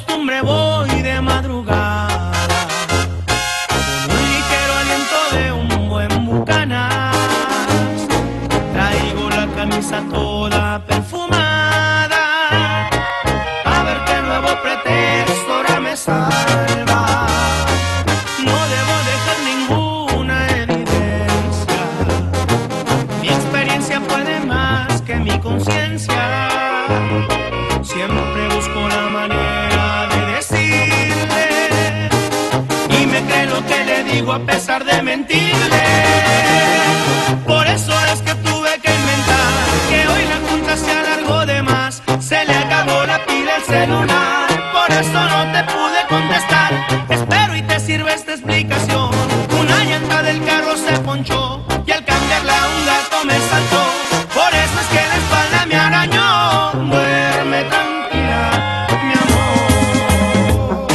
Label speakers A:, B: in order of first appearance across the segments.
A: costumbre voy de madrugada con un ligero aliento de un buen Bucanas. Traigo la camisa toda perfumada, a ver qué nuevo pretexto ahora me salva. No debo dejar ninguna evidencia, mi experiencia puede más que mi conciencia. Siempre busco la manera de decirle y me cree lo que le digo a pesar de mentirle. Por eso es que tuve que inventar que hoy la junta se alargó de más. Se le acabó la pila al celular, por eso no te pude contestar. Espero y te sirve esta explicación. Una llanta del carro se ponchó y al cambiarla un gato me saltó. Por eso es que la espalda me arañó. Duerme tranquila, mi amor.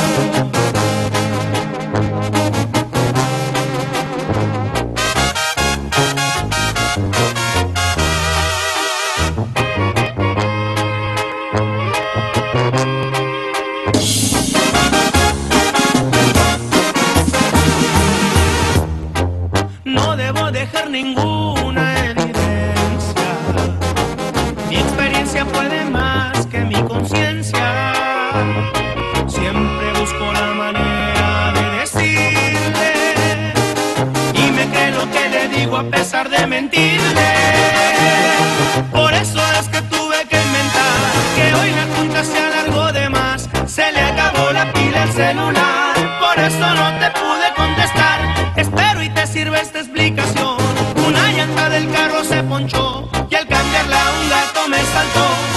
A: No debo dejar ninguna evidencia, mi experiencia puede más que mi conciencia. Siempre busco la manera de decirle y me cree lo que le digo a pesar de mentirle. Por eso es que tuve que inventar que hoy la junta se alargó de más. Se le acabó la pila al celular, por eso no te pude contestar. Espero y te sirve esta explicación. Una llanta del carro se ponchó y al cambiarla un gato me saltó.